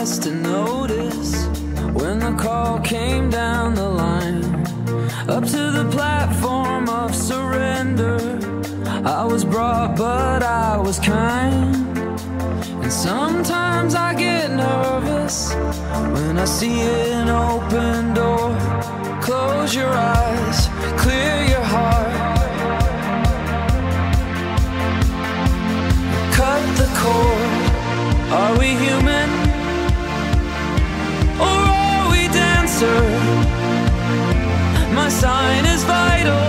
last to notice when the call came down the line, up to the platform of surrender. I was brought, but I was kind. And sometimes I get nervous when I see an open door. Close your eyes, clear your heart, cut the cord. Are we human, or are we dancer? My sign is vital,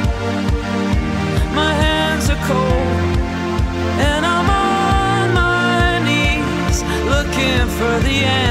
my hands are cold, and I'm on my knees looking for the end.